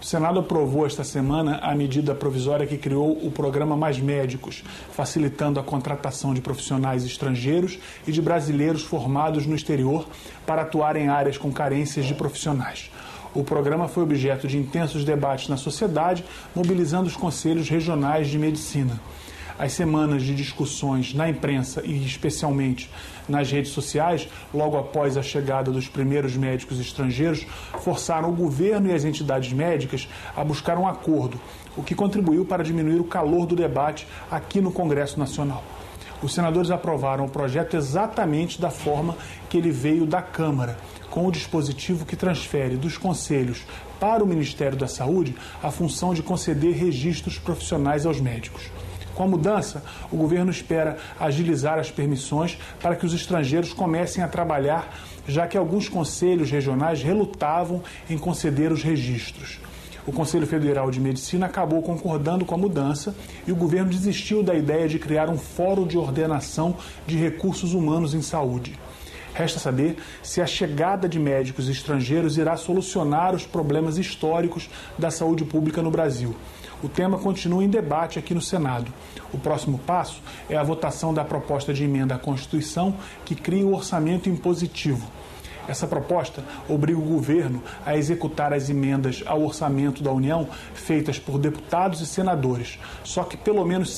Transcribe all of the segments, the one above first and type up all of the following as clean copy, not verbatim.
Senado aprovou esta semana a medida provisória que criou o programa Mais Médicos, facilitando a contratação de profissionais estrangeiros e de brasileiros formados no exterior para atuar em áreas com carências de profissionais. O programa foi objeto de intensos debates na sociedade, mobilizando os conselhos regionais de medicina. As semanas de discussões na imprensa e especialmente nas redes sociais, logo após a chegada dos primeiros médicos estrangeiros, forçaram o governo e as entidades médicas a buscar um acordo, o que contribuiu para diminuir o calor do debate aqui no Congresso Nacional. Os senadores aprovaram o projeto exatamente da forma que ele veio da Câmara, com o dispositivo que transfere dos conselhos para o Ministério da Saúde a função de conceder registros profissionais aos médicos. Com a mudança, o governo espera agilizar as permissões para que os estrangeiros comecem a trabalhar, já que alguns conselhos regionais relutavam em conceder os registros. O Conselho Federal de Medicina acabou concordando com a mudança e o governo desistiu da ideia de criar um fórum de ordenação de recursos humanos em saúde. Resta saber se a chegada de médicos estrangeiros irá solucionar os problemas históricos da saúde pública no Brasil. O tema continua em debate aqui no Senado. O próximo passo é a votação da proposta de emenda à Constituição que cria o orçamento impositivo. Essa proposta obriga o governo a executar as emendas ao orçamento da União feitas por deputados e senadores. Só que pelo menos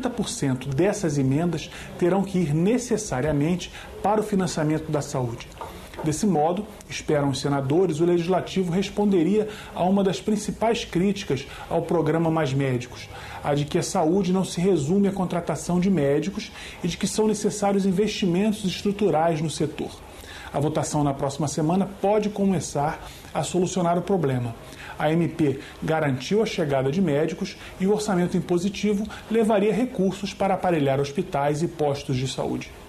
50% dessas emendas terão que ir necessariamente para o financiamento da saúde. Desse modo, esperam os senadores, o Legislativo responderia a uma das principais críticas ao programa Mais Médicos, a de que a saúde não se resume à contratação de médicos e de que são necessários investimentos estruturais no setor. A votação na próxima semana pode começar a solucionar o problema. A MP garantiu a chegada de médicos e o orçamento impositivo levaria recursos para aparelhar hospitais e postos de saúde.